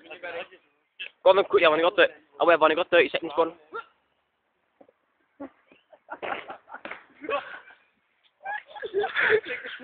Go on then, quick, yeah, I've only got I've only got 30 seconds, go on.